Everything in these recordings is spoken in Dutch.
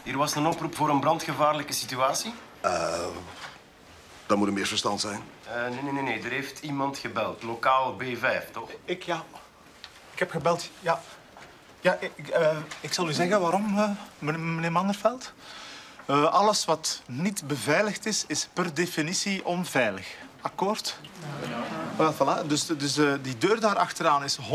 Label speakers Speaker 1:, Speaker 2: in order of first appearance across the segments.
Speaker 1: Hier was een oproep voor een brandgevaarlijke situatie.
Speaker 2: Dat moet een misverstand zijn.
Speaker 1: Nee. Er heeft iemand gebeld. Lokaal B5, toch?
Speaker 3: Ja. Ik heb gebeld, ja. Ja, ik zal u zeggen waarom, meneer Manderveld. Alles wat niet beveiligd is, is per definitie onveilig. Akkoord? Voilà. Dus die deur daar achteraan is 104.040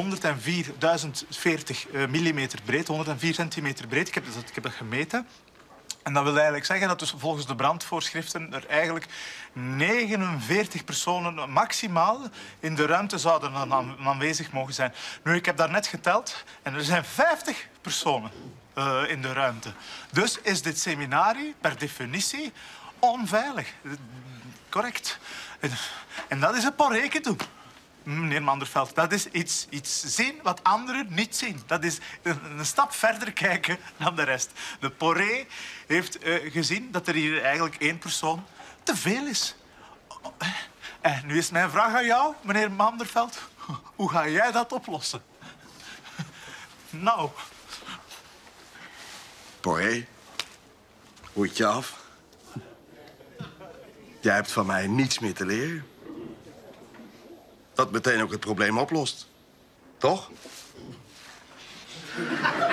Speaker 3: millimeter breed, 104 centimeter breed. Ik heb dat gemeten. En dat wil eigenlijk zeggen dat dus volgens de brandvoorschriften er eigenlijk 49 personen maximaal in de ruimte zouden aanwezig mogen zijn. Nu, ik heb daarnet geteld en er zijn 50 personen in de ruimte. Dus is dit seminarie per definitie onveilig. Correct. En dat is een porreke doen. Meneer Manderveld, dat is iets zien wat anderen niet zien. Dat is een stap verder kijken dan de rest. De Poré heeft gezien dat er hier eigenlijk 1 persoon te veel is. En nu is mijn vraag aan jou, meneer Manderveld. Hoe ga jij dat oplossen? Nou.
Speaker 2: Poré, hoed je af. Jij hebt van mij niets meer te leren. Dat meteen ook het probleem oplost. Toch?